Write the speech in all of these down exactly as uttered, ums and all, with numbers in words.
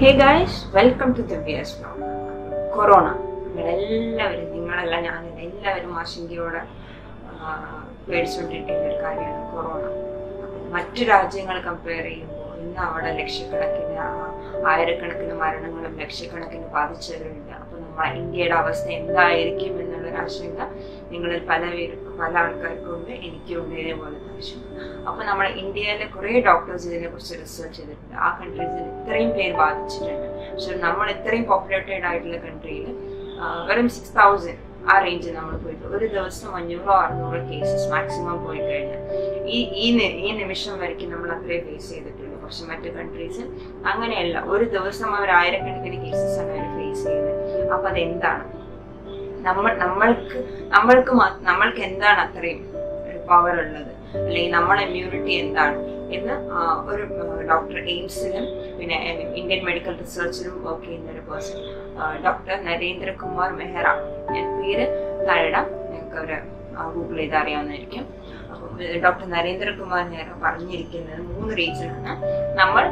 Hey guys, welcome to the V S vlog. Corona. എല്ലാവരും നിങ്ങളല്ല ഞാനല്ല എല്ലാവരും ആശങ്കയോടെ പേടിച്ചുകൊണ്ടിരിക്കുന്ന ഒരു കാര്യമാണ് കൊറോണ. മറ്റു രാജ്യങ്ങൾ കമ്പയർ ചെയ്യുമ്പോൾ ഇന്ന് അവിടെ ലക്ഷക്കണക്കിന് ആയിരക്കണക്കിന് മരണങ്ങളും ലക്ഷക്കണക്കിന് ബാധിച്ചവരുണ്ട്. അപ്പോൾ നമ്മുടെ ഇന്ത്യയുടെ അവസ്ഥ എന്തായിരിക്കും എന്നുള്ളൊരു ആശങ്ക നിങ്ങളിൽ പല പേർക്കും പല ആൾക്കാർക്കും ഉണ്ട്, എനിക്കുണ്ട് ഇതേപോലത്തെ ആശങ്ക. അപ്പോൾ നമ്മൾ ഇന്ത്യയിലെ കുറേ ഡോക്ടേഴ്സ് ഇതിനെ കുറിച്ച് റിസർച്ച് ചെയ്തിട്ടുണ്ട്. ആ കൺട്രീസിൽ ഇത്രയും പേര് ബാധിച്ചിട്ടുണ്ട്. പക്ഷെ നമ്മൾ ഇത്രയും പോപ്പുലേറ്റഡ് ആയിട്ടുള്ള കൺട്രിയിൽ വെറും സിക്സ് തൗസൻഡ് ആ റേഞ്ചിൽ നമ്മൾ പോയിട്ട് ഒരു ദിവസം അഞ്ഞൂറോ അറുന്നൂറോ കേസസ് മാക്സിമം പോയി കഴിഞ്ഞാൽ ഈ ഈ ഈ നിമിഷം വരയ്ക്കും നമ്മൾ അത്രയും ഫേസ് ചെയ്തിട്ടുള്ളൂ. പക്ഷെ മറ്റു കൺട്രീസിൽ അങ്ങനെയല്ല, ഒരു ദിവസം അവർ ആയിരക്കണക്കിന് കേസസ് ആണ് അവർ ഫേസ് ചെയ്യുന്നത്. അപ്പൊ അതെന്താണ് നമ്മൾ നമ്മൾക്ക് നമ്മൾക്ക് നമ്മൾക്ക് എന്താണ് അത്രയും ഒരു പവർ ഉള്ളത്, അല്ലെങ്കിൽ നമ്മുടെ ഇമ്മ്യൂണിറ്റി എന്താണ് എന്ന് ഒരു ഡോക്ടർ എയിംസിലും പിന്നെ ഇന്ത്യൻ മെഡിക്കൽ റിസർച്ചിലും വർക്ക് ചെയ്യുന്ന ഒരു പേഴ്സൺ ഡോക്ടർ നരേന്ദ്രകുമാർ മെഹ്റ, ഞാൻ പേര് താഴെ നിങ്ങൾക്ക് ഒരു ഗൂഗിൾ ചെയ്ത് അറിയാവുന്നതായിരിക്കും. അപ്പം ഡോക്ടർ നരേന്ദ്രകുമാർ മെഹ്റ പറഞ്ഞിരിക്കുന്നത് മൂന്ന് റീസണാണ് നമ്മൾ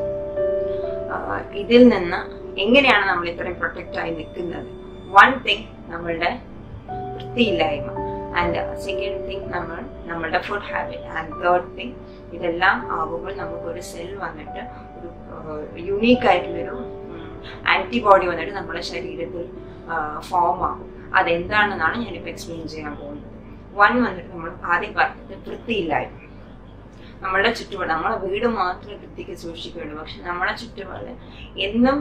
ഇതിൽ നിന്ന് എങ്ങനെയാണ് നമ്മൾ ഇത്രയും പ്രൊട്ടക്റ്റ് ആയി നിൽക്കുന്നത്. വൺ തിങ് നമ്മളുടെ വൃത്തിയില്ലായ്മ, ആൻഡ് സെക്കൻഡ് തിങ് നമ്മൾ നമ്മളുടെ food habit, and third thing ഇതെല്ലാം ആകുമ്പോൾ നമുക്കൊരു സെൽ വന്നിട്ട് ഒരു യുണീക്ക് ആയിട്ടുള്ളൊരു ആന്റിബോഡി വന്നിട്ട് നമ്മുടെ ശരീരത്തിൽ ഫോം ആകും. അതെന്താണെന്നാണ് ഞാനിപ്പോൾ എക്സ്പ്ലെയിൻ ചെയ്യാൻ പോകുന്നത്. വൺ വന്നിട്ട് നമ്മൾ ആദ്യം പറഞ്ഞത് വൃത്തിയില്ലായ്മ. നമ്മളുടെ ചുറ്റുപാട്, നമ്മളെ വീട് മാത്രമേ വൃത്തിക്ക് സൂക്ഷിക്കുകയുള്ളൂ, പക്ഷെ നമ്മളെ ചുറ്റുപാട് എന്നും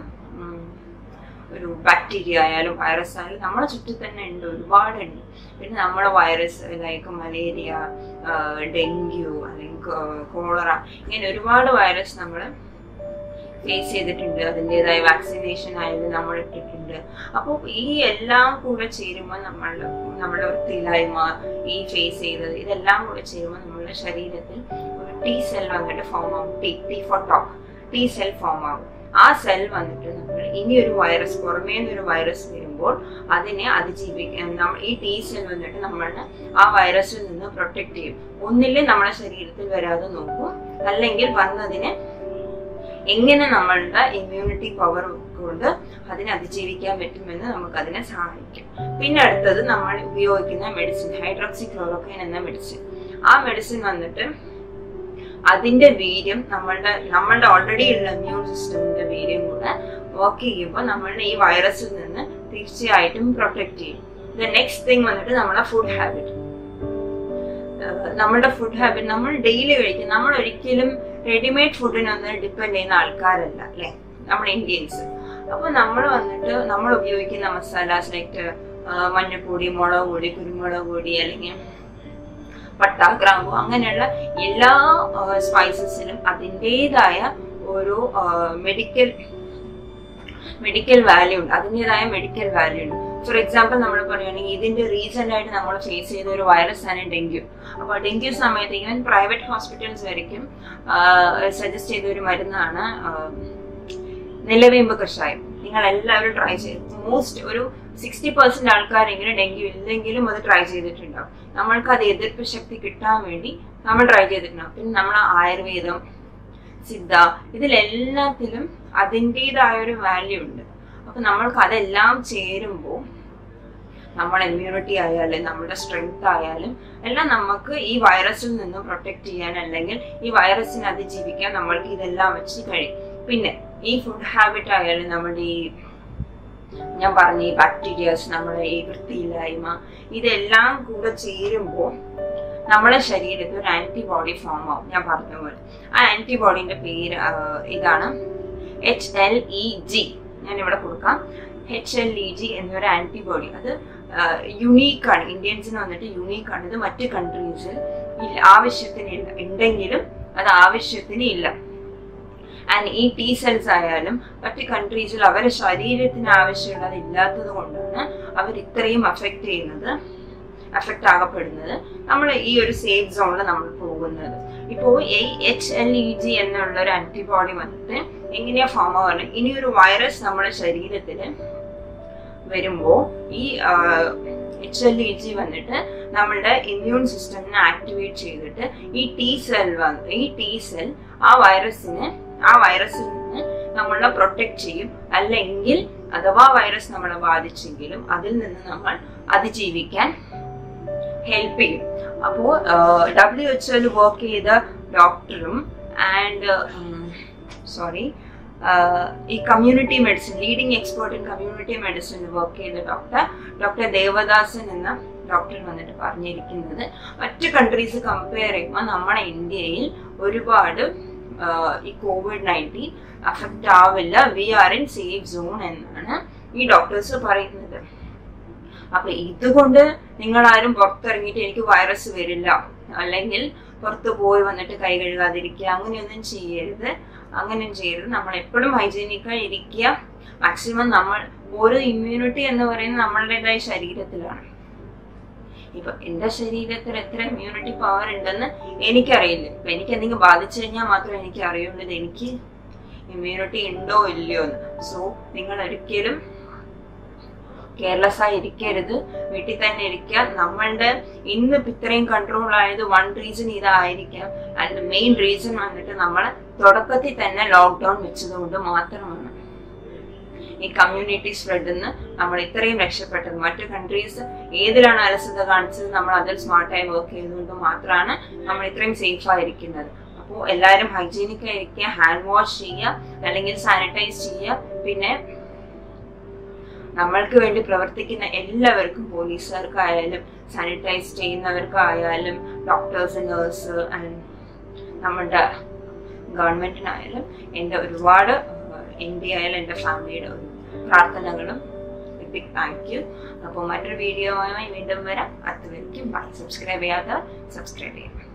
ഒരു ബാക്ടീരിയ ആയാലും വൈറസ് ആയാലും നമ്മളെ ചുറ്റും തന്നെ ഉണ്ട്, ഒരുപാടുണ്ട്. പിന്നെ നമ്മളെ വൈറസ് ലൈക്ക് മലേറിയ, ഡെങ്കു അല്ലെങ്കിൽ കോളറ, ഇങ്ങനെ ഒരുപാട് വൈറസ് നമ്മൾ ഫേസ് ചെയ്തിട്ടുണ്ട്. അതിൻ്റെതായ വാക്സിനേഷൻ ആയാലും നമ്മൾ ഇട്ടിട്ടുണ്ട്. അപ്പോൾ ഈ എല്ലാം കൂടെ ചേരുമ്പോൾ നമ്മളുടെ നമ്മുടെ വൃത്തിയില്ലായ്മ, ഈ ഫേസ് ചെയ്തത്, ഇതെല്ലാം കൂടെ ചേരുമ്പോൾ നമ്മളുടെ ശരീരത്തിൽ ഒരു ടി സെൽ വന്നിട്ട് ഫോം ആകും. T T four top T cell form ആകും. ആ സെൽ വന്നിട്ട് നമ്മൾ ഇനി ഒരു വൈറസ് പുറമേ നിന്നൊരു വൈറസ് വരുമ്പോൾ അതിനെ അതിജീവിക്കാൻ നമ്മൾ ഈ ടി സെൽ വന്നിട്ട് നമ്മളുടെ ആ വൈറസിൽ നിന്ന് പ്രൊട്ടക്ട് ചെയ്യും. ഒന്നില്ലേ നമ്മുടെ ശരീരത്തിൽ വരാതെ നോക്കും, അല്ലെങ്കിൽ വന്നതിനെ എങ്ങനെ നമ്മളുടെ ഇമ്മ്യൂണിറ്റി പവർ കൊണ്ട് അതിനെ അതിജീവിക്കാൻ പറ്റുമെന്ന് നമുക്ക് അതിനെ സഹായിക്കും. പിന്നെ അടുത്തത് നമ്മൾ ഉപയോഗിക്കുന്ന മെഡിസിൻ, ഹൈഡ്രോക്സി ക്ലോറോക്വൈൻ എന്ന മെഡിസിൻ. ആ മെഡിസിൻ വന്നിട്ട് അതിന്റെ വീര്യം നമ്മളുടെ നമ്മളുടെ ഓൾറെഡി ഉള്ള ഇമ്മ്യൂൺ സിസ്റ്റമിന്റെ വീര്യം കൂടെ വർക്ക് ചെയ്യുമ്പോൾ നമ്മളുടെ ഈ വൈറസിൽ നിന്ന് തീർച്ചയായിട്ടും പ്രൊട്ടക്ട് ചെയ്യും. ദ നെക്സ്റ്റ് തിങ് വന്നിട്ട് നമ്മുടെ ഫുഡ് ഹാബിറ്റ്. നമ്മുടെ ഫുഡ് ഹാബിറ്റ് നമ്മൾ ഡെയിലി കഴിക്കും. നമ്മൾ ഒരിക്കലും റെഡിമെയ്ഡ് ഫുഡിനൊന്നും ഡിപ്പെൻഡ് ചെയ്യുന്ന ആൾക്കാരല്ല അല്ലെ നമ്മുടെ ഇന്ത്യൻസ്. അപ്പൊ നമ്മൾ വന്നിട്ട് നമ്മൾ ഉപയോഗിക്കുന്ന മസാലാസ് ലൈക്ക് മഞ്ഞൾപ്പൊടി, മുളക് പൊടി, കുരുമുളക് പൊടി, അല്ലെങ്കിൽ പട്ട, ഗ്രാമ്പു, അങ്ങനെയുള്ള എല്ലാ സ്പൈസസിനും അതിൻ്റെതായ ഒരു മെഡിക്കൽ മെഡിക്കൽ വാല്യൂ ഉണ്ട്, അതിൻ്റെതായ മെഡിക്കൽ വാല്യൂ ഉണ്ട്. ഫോർ എക്സാമ്പിൾ നമ്മൾ പറയുകയാണെങ്കിൽ ഇതിന്റെ റീസെന്റ് ആയിട്ട് നമ്മൾ ഫേസ് ചെയ്ത ഒരു വൈറസ് ആണ് ഡെങ്കു. അപ്പോൾ ഡെങ്കു സമയത്ത് ഈവൻ പ്രൈവറ്റ് ഹോസ്പിറ്റൽസ് വരയ്ക്കും സജസ്റ്റ് ചെയ്ത ഒരു മരുന്നാണ് നിലവേമ്പ് കഷായം. നിങ്ങൾ എല്ലാവരും ട്രൈ ചെയ്ത് മോസ്റ്റ് ഒരു സിക്സ്റ്റി പെർസെന്റ് ആൾക്കാരെങ്കിലും ഡെങ്കു ഇല്ലെങ്കിലും അത് ട്രൈ ചെയ്തിട്ടുണ്ടാവും. നമ്മൾക്ക് അത് എതിർപ്പ് ശക്തി കിട്ടാൻ വേണ്ടി നമ്മൾ ട്രൈ ചെയ്തിട്ടുണ്ടാവും. പിന്നെ നമ്മൾ ആയുർവേദം, സിദ്ധ, ഇതിലെല്ലാത്തിലും അതിൻ്റെതായ ഒരു വാല്യൂ ഉണ്ട്. അപ്പൊ നമ്മൾക്ക് അതെല്ലാം ചേരുമ്പോൾ നമ്മുടെ ഇമ്മ്യൂണിറ്റി ആയാലും നമ്മുടെ സ്ട്രെങ്ത് ആയാലും എല്ലാം നമുക്ക് ഈ വൈറസിൽ നിന്നും പ്രൊട്ടക്ട് ചെയ്യാൻ, അല്ലെങ്കിൽ ഈ വൈറസിനെ അതിജീവിക്കാൻ നമ്മൾക്ക് ഇതെല്ലാം വെച്ച് കഴിയും. പിന്നെ ഈ ഫുഡ് ഹാബിറ്റ് ആയാലും നമ്മുടെ ഈ ഞാൻ പറഞ്ഞ ഈ ബാക്ടീരിയാസ്, നമ്മുടെ ഈ വൃത്തിയില്ലായ്മ, ഇതെല്ലാം കൂടെ ചേരുമ്പോൾ നമ്മുടെ ശരീരത്തിൽ ഒരു ആന്റിബോഡി ഫോം ആവും. ഞാൻ പറഞ്ഞ പോലെ ആ ആന്റിബോഡിന്റെ പേര് ഇതാണ് എച്ച് എൽ ഇ ജി. ഞാൻ ഇവിടെ കൊടുക്കാം. എച്ച് എൽ ഇ ജി എന്നൊരു ആന്റിബോഡി. അത് യുണീക്കാണ്, ഇന്ത്യൻസിന് വന്നിട്ട് യുണീക്കാണ്. ഇത് മറ്റ് കൺട്രീസിൽ ആവശ്യത്തിന് ഇല്ല, ഉണ്ടെങ്കിലും അത് ആവശ്യത്തിന് ഇല്ല. ആൻഡ് ഈ ടി സെൽസ് ആയാലും മറ്റ് കൺട്രീസിൽ അവരുടെ ശരീരത്തിന് ആവശ്യമുള്ളത് ഇല്ലാത്തത് കൊണ്ടാണ് അവർ ഇത്രയും അഫക്റ്റ് ചെയ്യുന്നത്, അഫക്റ്റ് ആകപ്പെടുന്നത്. നമ്മൾ ഈ ഒരു സേഫ് സോണിൽ നമ്മൾ പോകുന്നത്. ഇപ്പോൾ ഈ എച്ച് എൽ ഇ ജി എന്നുള്ള ഒരു ആന്റിബോഡി വന്നിട്ട് എങ്ങനെയാ ഫോം ആവുന്നത്? ഇനി ഒരു വൈറസ് നമ്മുടെ ശരീരത്തിൽ വരുമ്പോൾ ഈ എച്ച് എൽ ഇ ജി വന്നിട്ട് നമ്മളുടെ ഇമ്മ്യൂൺ സിസ്റ്റമിനെ ആക്ടിവേറ്റ് ചെയ്തിട്ട് ഈ ടി സെൽ വന്ന് ഈ ടി സെൽ ആ വൈറസിന് ആ വൈറസിൽ നിന്ന് നമ്മളെ പ്രൊട്ടക്ട് ചെയ്യും. അല്ലെങ്കിൽ അഥവാ വൈറസ് നമ്മളെ ബാധിച്ചെങ്കിലും അതിൽ നിന്ന് നമ്മൾ അതിജീവിക്കാൻ ഹെൽപ്പ് ചെയ്യും. അപ്പോൾ ഡബ്ല്യു എച്ച് ഒയിൽ വർക്ക് ചെയ്ത ഡോക്ടറും ആൻഡ് സോറി ഈ community medicine leading expert in community മെഡിസിനിൽ വർക്ക് ചെയ്ത ഡോക്ടർ ഡോക്ടർ ദേവദാസൻ എന്ന ഡോക്ടർ വന്നിട്ട് പറഞ്ഞിരിക്കുന്നത് മറ്റ് കൺട്രീസ് കമ്പയർ ചെയ്യുമ്പോൾ നമ്മുടെ ഇന്ത്യയിൽ ഒരുപാട് ഈ കോവിഡ് നയൻറ്റീൻ അഫക്റ്റ് ആവില്ല, we are in safe zone എന്നാണ് ഈ ഡോക്ടേഴ്സ് പറയുന്നത്. അപ്പൊ ഇതുകൊണ്ട് നിങ്ങൾ ആരും പുറത്തിറങ്ങിയിട്ട് എനിക്ക് വൈറസ് വരില്ല, അല്ലെങ്കിൽ പുറത്ത് പോയി വന്നിട്ട് കൈ കഴുകാതിരിക്കുക, അങ്ങനെയൊന്നും ചെയ്യരുത്. അങ്ങനെ ചെയ്യരുത്. നമ്മൾ എപ്പോഴും ഹൈജീനിക്കായി ഇരിക്കുക. മാക്സിമം നമ്മൾ ഓരോ ഇമ്മ്യൂണിറ്റി എന്ന് പറയുന്നത് നമ്മളുടേതായ ശരീരത്തിലാണ്. ഇപ്പൊ എന്റെ ശരീരത്തിൽ എത്ര ഇമ്മ്യൂണിറ്റി പവർ ഉണ്ടെന്ന് എനിക്കറിയില്ല. ഇപ്പൊ എനിക്ക് എന്തെങ്കിലും ബാധിച്ചു കഴിഞ്ഞാൽ മാത്രമേ എനിക്ക് അറിയുള്ളൂ എനിക്ക് ഇമ്മ്യൂണിറ്റി ഉണ്ടോ ഇല്ലയോ എന്ന്. സോ നിങ്ങൾ ഒരിക്കലും കെയർലെസ് ആയി ഇരിക്കരുത്, വീട്ടിൽ തന്നെ ഇരിക്കുക. നമ്മളുടെ ഇന്ന് ഇത്രയും കൺട്രോൾ ആയത് വൺ റീസൺ ഇതായിരിക്കാം. ആൻഡ് മെയിൻ റീസൺ വന്നിട്ട് നമ്മൾ തുടക്കത്തിൽ തന്നെ ലോക്ക്ഡൌൺ വെച്ചതുകൊണ്ട് മാത്രമാണ് ഈ കമ്മ്യൂണിറ്റി സ്പ്രെഡിന്ന് നമ്മൾ ഇത്രയും രക്ഷപ്പെട്ടത്. മറ്റു കൺട്രീസ് ഏതിലാണ് അലസത കാണിച്ചത്, നമ്മൾ അതിൽ സ്മാർട്ടായി വർക്ക് ചെയ്തുകൊണ്ട് മാത്രമാണ് നമ്മൾ ഇത്രയും സേഫ് ആയിരിക്കുന്നത്. അപ്പോൾ എല്ലാവരും ഹൈജീനിക് ആയിരിക്കുക, ഹാൻഡ് വാഷ് ചെയ്യുക, അല്ലെങ്കിൽ സാനിറ്റൈസ് ചെയ്യുക. പിന്നെ നമ്മൾക്ക് വേണ്ടി പ്രവർത്തിക്കുന്ന എല്ലാവർക്കും, പോലീസുകാർക്കായാലും സാനിറ്റൈസ് ചെയ്യുന്നവർക്കായാലും ഡോക്ടേഴ്സ്, നേഴ്സ് ആൻഡ് നമ്മുടെ ഗവൺമെന്റിനായാലും എൻ്റെ ഒരുപാട്, എൻ്റെ ആയാലും എൻ്റെ ഫാമിലിയുടെ ഒരു പ്രാർത്ഥനകളും ബിഗ് താങ്ക് യു. അപ്പോൾ മറ്റൊരു വീഡിയോയുമായി വീണ്ടും വരാം. അതുവരെയ്ക്കും ബൈ. സബ്സ്ക്രൈബ് ചെയ്യാത്തവർ സബ്സ്ക്രൈബ് ചെയ്യാം.